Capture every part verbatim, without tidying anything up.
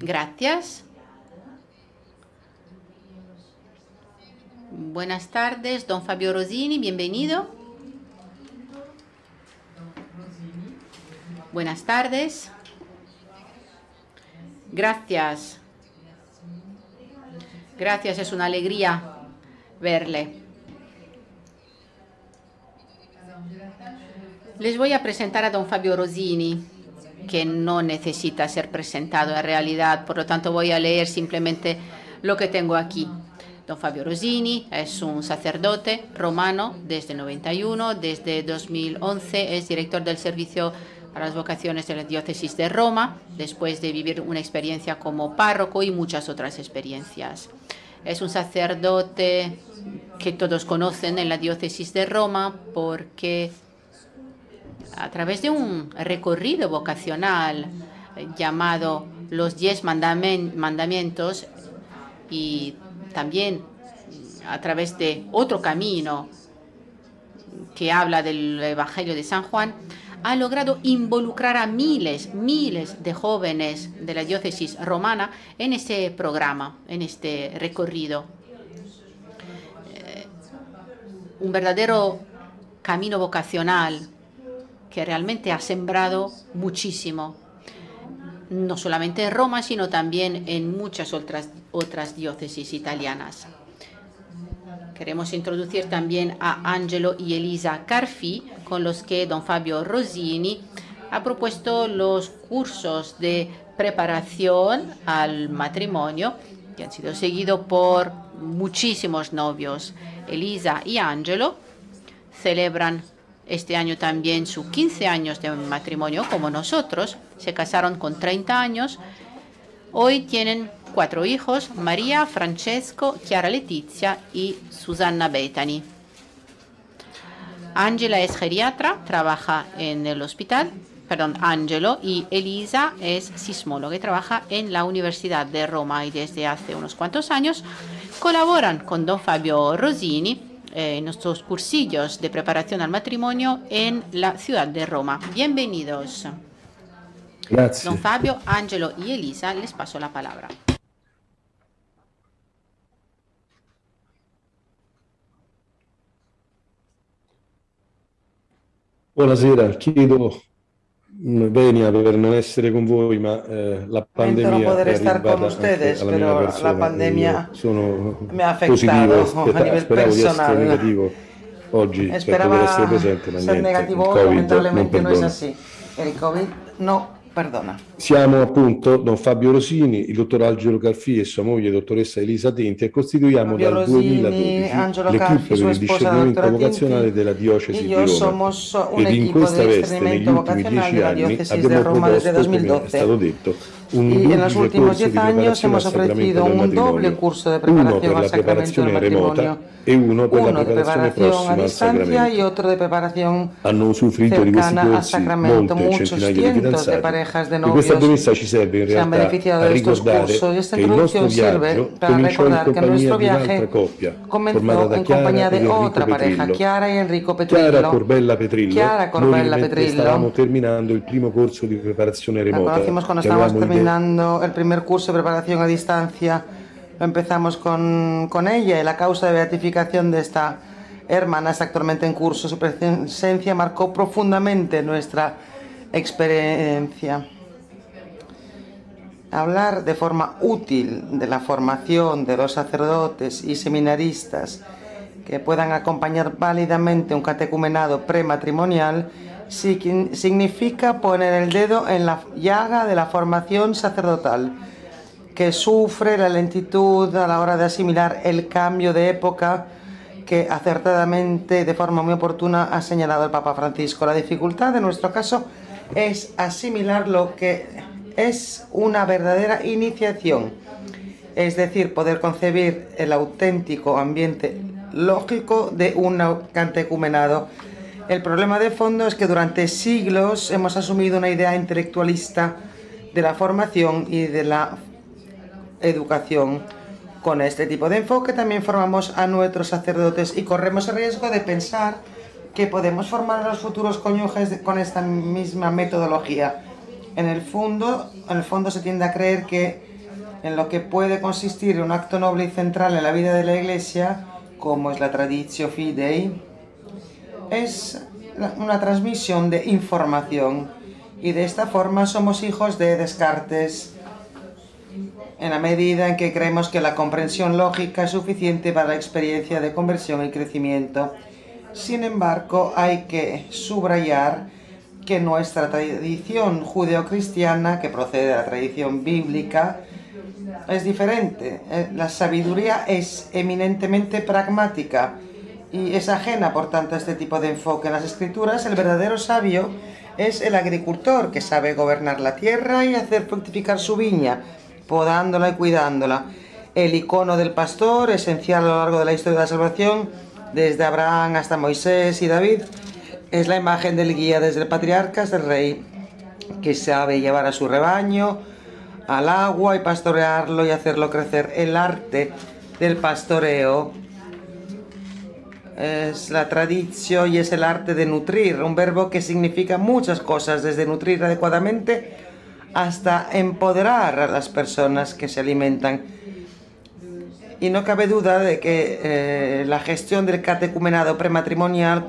Gracias. Buenas tardes, don Fabio Rosini, bienvenido. Buenas tardes. Gracias. Gracias, es una alegría verle. Les voy a presentar a don Fabio Rosini, que no necesita ser presentado en realidad, por lo tanto voy a leer simplemente lo que tengo aquí. Don Fabio Rosini es un sacerdote romano desde noventa y uno, desde dos mil once es director del Servicio para las Vocaciones de la Diócesis de Roma, después de vivir una experiencia como párroco y muchas otras experiencias. Es un sacerdote que todos conocen en la Diócesis de Roma porque a través de un recorrido vocacional llamado Los Diez Mandamientos y también a través de otro camino que habla del Evangelio de San Juan, ha logrado involucrar a miles, miles de jóvenes de la diócesis romana en este programa, en este recorrido. Eh, un verdadero camino vocacional que realmente ha sembrado muchísimo, no solamente en Roma, sino también en muchas otras, otras diócesis italianas. Queremos introducir también a Angelo y Elisa Carfi, con los que don Fabio Rosini ha propuesto los cursos de preparación al matrimonio, que han sido seguidos por muchísimos novios. Elisa y Angelo celebran este año también sus quince años de matrimonio, como nosotros. Se casaron con treinta años. Hoy tienen cuatro hijos: María, Francesco, Chiara Letizia y Susanna Bethany. Angela es geriatra, trabaja en el hospital, perdón, Angelo, y Elisa es sismóloga y trabaja en la Universidad de Roma, y desde hace unos cuantos años colaboran con don Fabio Rosini eh, en nuestros cursillos de preparación al matrimonio en la ciudad de Roma. Bienvenidos. Gracias. Don Fabio, Angelo y Elisa, les paso la palabra. Buonasera, chiedo venia per non essere con voi, ma eh, la pandemia no poder è estar arrivata con ustedes, anche alla mia pero persona. la pandemia sono me ha positivo, afectado a spera- nivel speravo di essere personal. negativo oggi per Esperaba poter essere presente, ma ser niente, il negativo, Covid non lamentablemente no es perdona. así. El COVID no perdona. Siamo appunto don Fabio Rosini, il dottor Angelo Carfi e sua moglie dottoressa Elisa Tinti, e costituiamo Fabio dal Rosini, duemiladodici Angelo l'equipe Carfi, per su il esposa, la discernimento doctora vocazionale Tinti, della diocesi y di yo Roma. somos un Ed in equipo questa de veste, negli discernimiento ultimi vocacional dieci de la anni, diócesis de abbiamo Roma desde proposto, come è dos mil stato doce. detto, un Y en los duplice últimos corso di diez años preparazione hemos al sacramento ofrecido del un doble matrimonio, curso de uno preparación per al la sacramento del preparazione remota matrimonio, e uno per la uno de preparazione preparación prossima a al distancia y sacramento. otro de preparación Hanno usufruito di questi cercana al corsi sacramento. molte Muchos centinaia di cientos de fidanzati, parejas de e questa novios premessa ci serve in se han realtà beneficiado a de estos ricordare cursos, y esta che il nostro introducción sirve viaggio para cominciò in recordar que compagnia nuestro di un'altra viaje coppia formata comenzó da en Chiara compañía ed de Enrico otra pareja, Petrillo. Chiara y Enrico Chiara Petrillo. Corbella Petrillo, Chiara Corbella noi mentre stavamo Petrillo. terminando il primo corso di preparazione La remota conocimos cuando che estábamos avevamo idea. terminando el primer curso de preparación a distancia. Lo empezamos con, con ella, y la causa de beatificación de esta hermana está actualmente en curso. Su presencia marcó profundamente nuestra experiencia. Hablar de forma útil de la formación de los sacerdotes y seminaristas que puedan acompañar válidamente un catecumenado prematrimonial significa poner el dedo en la llaga de la formación sacerdotal, que sufre la lentitud a la hora de asimilar el cambio de época que acertadamente, de forma muy oportuna, ha señalado el Papa Francisco. La dificultad de nuestro caso es asimilar lo que es una verdadera iniciación, es decir, poder concebir el auténtico ambiente lógico de un catecumenado. El problema de fondo es que durante siglos hemos asumido una idea intelectualista de la formación y de la educación. Con este tipo de enfoque también formamos a nuestros sacerdotes y corremos el riesgo de pensar que podemos formar a los futuros cónyuges con esta misma metodología. En el fondo, en el fondo se tiende a creer que en lo que puede consistir un acto noble y central en la vida de la Iglesia, como es la Traditio Fidei, es una transmisión de información, y de esta forma somos hijos de Descartes, en la medida en que creemos que la comprensión lógica es suficiente para la experiencia de conversión y crecimiento. Sin embargo, hay que subrayar que nuestra tradición judeocristiana, que procede de la tradición bíblica, es diferente. La sabiduría es eminentemente pragmática y es ajena, por tanto, a este tipo de enfoque. En las Escrituras, el verdadero sabio es el agricultor que sabe gobernar la tierra y hacer fructificar su viña, podándola y cuidándola. El icono del pastor, esencial a lo largo de la historia de la salvación, desde Abraham hasta Moisés y David, es la imagen del guía desde el patriarca hasta el rey, que sabe llevar a su rebaño al agua y pastorearlo y hacerlo crecer. El arte del pastoreo es la traditio y es el arte de nutrir, un verbo que significa muchas cosas, desde nutrir adecuadamente hasta empoderar a las personas que se alimentan. Y no cabe duda de que eh, la gestión del catecumenado prematrimonial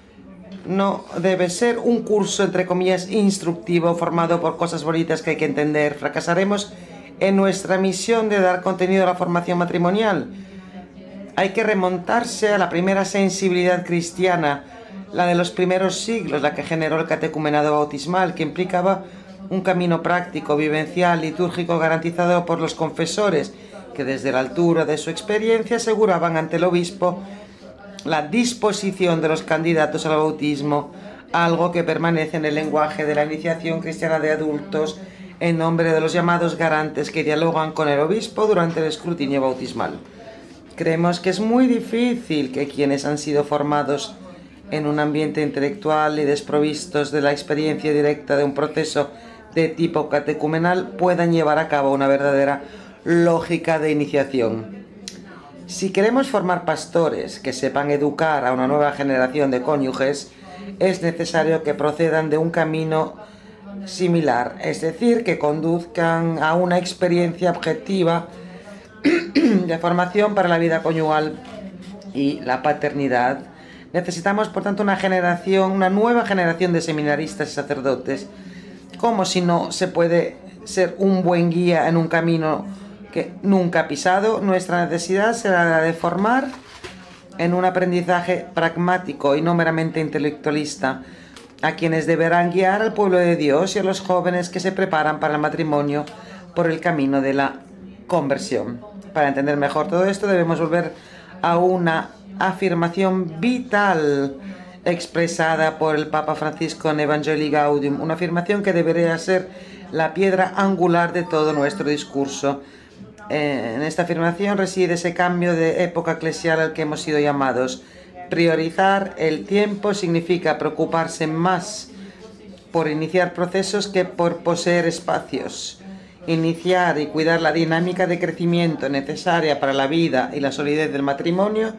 no debe ser un curso, entre comillas, instructivo, formado por cosas bonitas que hay que entender. Fracasaremos en nuestra misión de dar contenido a la formación matrimonial. Hay que remontarse a la primera sensibilidad cristiana, la de los primeros siglos, la que generó el catecumenado bautismal, que implicaba un camino práctico, vivencial, litúrgico, garantizado por los confesores, que desde la altura de su experiencia aseguraban ante el obispo la disposición de los candidatos al bautismo, algo que permanece en el lenguaje de la iniciación cristiana de adultos, en nombre de los llamados garantes que dialogan con el obispo durante el escrutinio bautismal. Creemos que es muy difícil que quienes han sido formados en un ambiente intelectual y desprovistos de la experiencia directa de un proceso de tipo catecumenal puedan llevar a cabo una verdadera lógica de iniciación. Si queremos formar pastores que sepan educar a una nueva generación de cónyuges, es necesario que procedan de un camino similar, es decir, que conduzcan a una experiencia objetiva de formación para la vida conyugal y la paternidad. Necesitamos, por tanto, una generación, una nueva generación de seminaristas y sacerdotes. ¿Cómo si no se puede ser un buen guía en un camino que nunca ha pisado? Nuestra necesidad será la de formar en un aprendizaje pragmático y no meramente intelectualista a quienes deberán guiar al pueblo de Dios y a los jóvenes que se preparan para el matrimonio por el camino de la conversión. Para entender mejor todo esto debemos volver a una afirmación vital expresada por el Papa Francisco en Evangelii Gaudium, una afirmación que debería ser la piedra angular de todo nuestro discurso. Eh, en esta afirmación reside ese cambio de época eclesial al que hemos sido llamados. Priorizar el tiempo significa preocuparse más por iniciar procesos que por poseer espacios. Iniciar y cuidar la dinámica de crecimiento necesaria para la vida y la solidez del matrimonio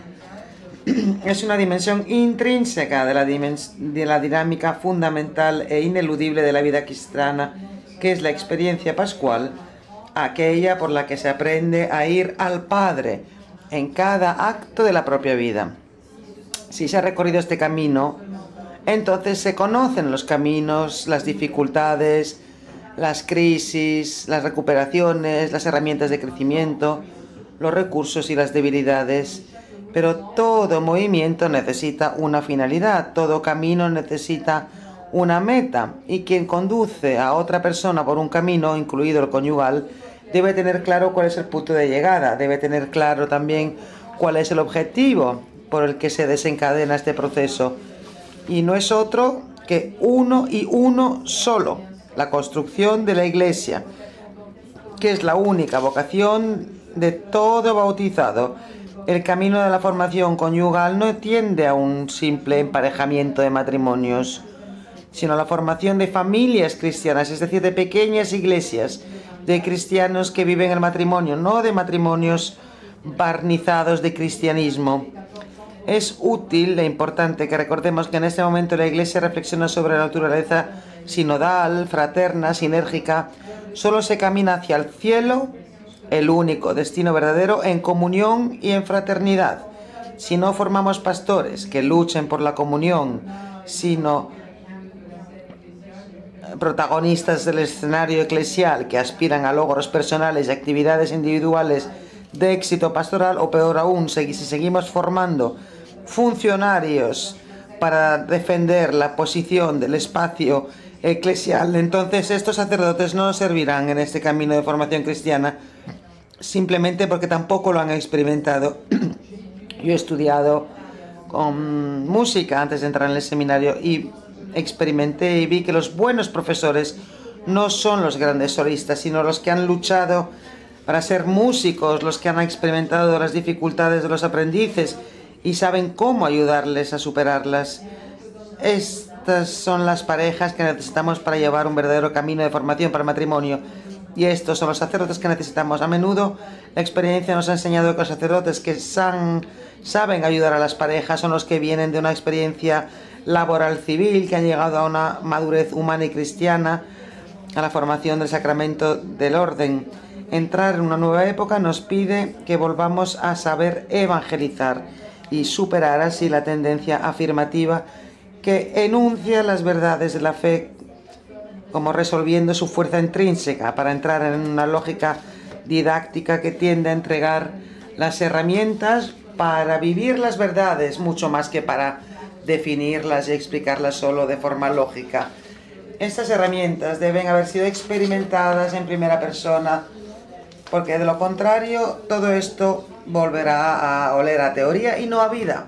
es una dimensión intrínseca de la, dimens de la dinámica fundamental e ineludible de la vida cristiana, que es la experiencia pascual, aquella por la que se aprende a ir al Padre en cada acto de la propia vida. Si se ha recorrido este camino, entonces se conocen los caminos, las dificultades, las crisis, las recuperaciones, las herramientas de crecimiento, los recursos y las debilidades. Pero todo movimiento necesita una finalidad, todo camino necesita una meta, y quien conduce a otra persona por un camino, incluido el conyugal, debe tener claro cuál es el punto de llegada, debe tener claro también cuál es el objetivo por el que se desencadena este proceso, y no es otro que uno y uno solo: la construcción de la Iglesia, que es la única vocación de todo bautizado. El camino de la formación conyugal no tiende a un simple emparejamiento de matrimonios, sino a la formación de familias cristianas, es decir, de pequeñas iglesias, de cristianos que viven el matrimonio, no de matrimonios barnizados de cristianismo. Es útil e importante que recordemos que en este momento la Iglesia reflexiona sobre la naturaleza sinodal, fraterna, sinérgica. Solo se camina hacia el cielo el único destino verdadero en comunión y en fraternidad. Si no formamos pastores que luchen por la comunión, sino protagonistas del escenario eclesial que aspiran a logros personales y actividades individuales de éxito pastoral, o peor aún, si seguimos formando funcionarios para defender la posición del espacio eclesial, entonces estos sacerdotes no nos servirán en este camino de formación cristiana, simplemente porque tampoco lo han experimentado. Yo he estudiado con música antes de entrar en el seminario y experimenté y vi que los buenos profesores no son los grandes solistas, sino los que han luchado para ser músicos, los que han experimentado las dificultades de los aprendices y saben cómo ayudarles a superarlas. Estas son las parejas que necesitamos para llevar un verdadero camino de formación para el matrimonio. Y estos son los sacerdotes que necesitamos. A menudo la experiencia nos ha enseñado que los sacerdotes que san, saben ayudar a las parejas son los que vienen de una experiencia laboral civil, que han llegado a una madurez humana y cristiana, a la formación del sacramento del orden. Entrar en una nueva época nos pide que volvamos a saber evangelizar y superar así la tendencia afirmativa que enuncia las verdades de la fe como resolviendo su fuerza intrínseca, para entrar en una lógica didáctica que tiende a entregar las herramientas para vivir las verdades, mucho más que para definirlas y explicarlas solo de forma lógica. Estas herramientas deben haber sido experimentadas en primera persona, porque de lo contrario todo esto volverá a oler a teoría y no a vida.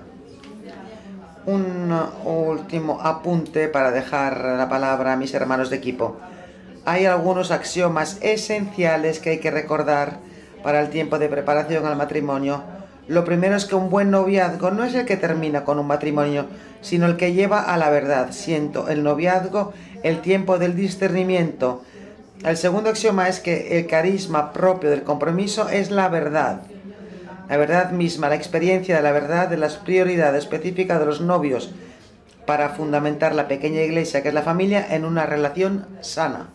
Un último apunte para dejar la palabra a mis hermanos de equipo. Hay algunos axiomas esenciales que hay que recordar para el tiempo de preparación al matrimonio. Lo primero es que un buen noviazgo no es el que termina con un matrimonio, sino el que lleva a la verdad, siendo el noviazgo el tiempo del discernimiento. El segundo axioma es que el carisma propio del compromiso es la verdad. La verdad misma, la experiencia de la verdad, de las prioridades específicas de los novios para fundamentar la pequeña iglesia que es la familia en una relación sana.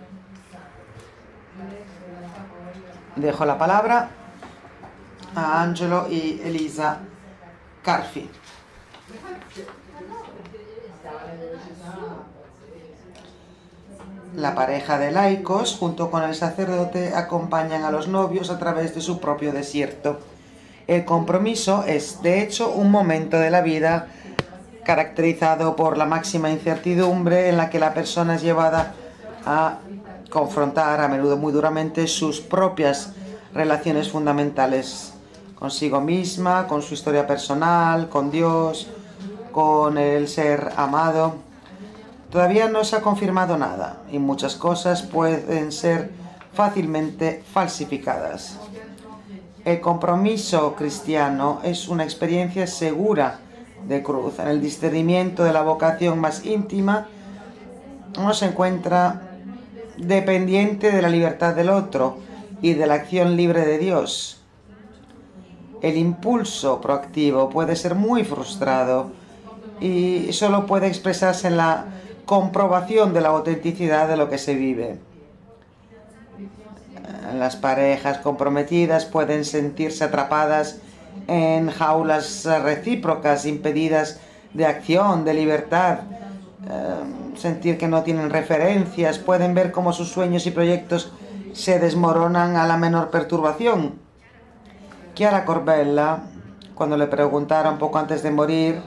Dejo la palabra a Angelo y Elisa Carfi. La pareja de laicos, junto con el sacerdote, acompañan a los novios a través de su propio desierto. El compromiso es, de hecho, un momento de la vida caracterizado por la máxima incertidumbre, en la que la persona es llevada a confrontar, a menudo muy duramente, sus propias relaciones fundamentales consigo misma, con su historia personal, con Dios, con el ser amado. Todavía no se ha confirmado nada y muchas cosas pueden ser fácilmente falsificadas. El compromiso cristiano es una experiencia segura de cruz. En el discernimiento de la vocación más íntima, uno se encuentra dependiente de la libertad del otro y de la acción libre de Dios. El impulso proactivo puede ser muy frustrado y solo puede expresarse en la comprobación de la autenticidad de lo que se vive. Las parejas comprometidas pueden sentirse atrapadas en jaulas recíprocas, impedidas de acción, de libertad, eh, sentir que no tienen referencias, pueden ver cómo sus sueños y proyectos se desmoronan a la menor perturbación. Chiara Corbella, cuando le preguntaron poco antes de morir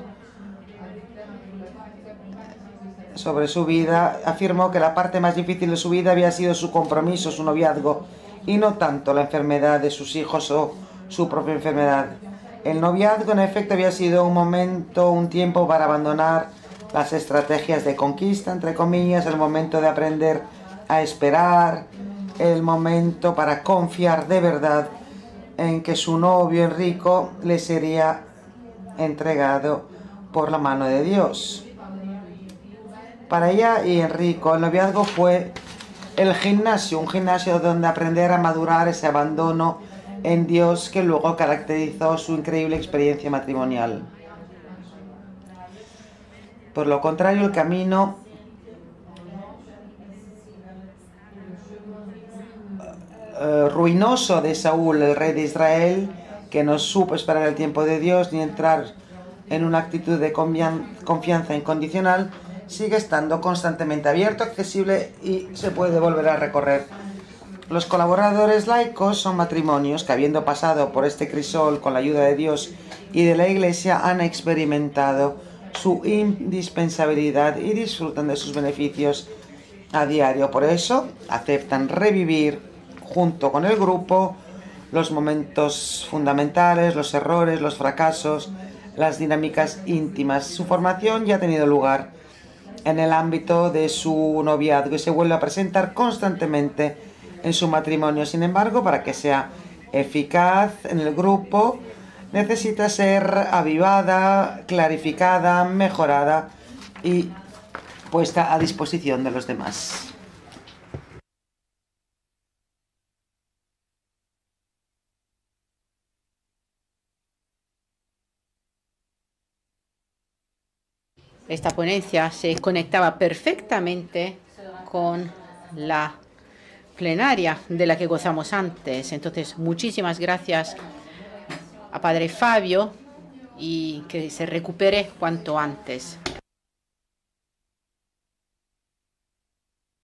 sobre su vida, afirmó que la parte más difícil de su vida había sido su compromiso, su noviazgo, y no tanto la enfermedad de sus hijos o su propia enfermedad. El noviazgo, en efecto, había sido un momento, un tiempo para abandonar las estrategias de conquista, entre comillas, el momento de aprender a esperar, el momento para confiar de verdad en que su novio Enrico le sería entregado por la mano de Dios. Para ella y Enrico, el noviazgo fue el gimnasio, un gimnasio donde aprender a madurar ese abandono en Dios que luego caracterizó su increíble experiencia matrimonial. Por lo contrario, el camino eh, ruinoso de Saúl, el rey de Israel, que no supo esperar el tiempo de Dios ni entrar en una actitud de confianza incondicional, sigue estando constantemente abierto, accesible y se puede volver a recorrer. Los colaboradores laicos son matrimonios que, habiendo pasado por este crisol con la ayuda de Dios y de la Iglesia, han experimentado su indispensabilidad y disfrutan de sus beneficios a diario. Por eso aceptan revivir junto con el grupo los momentos fundamentales, los errores, los fracasos, las dinámicas íntimas. Su formación ya ha tenido lugar en el ámbito de su noviazgo y se vuelve a presentar constantemente en su matrimonio. Sin embargo, para que sea eficaz en el grupo, necesita ser avivada, clarificada, mejorada y puesta a disposición de los demás. Esta ponencia se conectaba perfectamente con la plenaria de la que gozamos antes. Entonces, muchísimas gracias a Padre Fabio y que se recupere cuanto antes.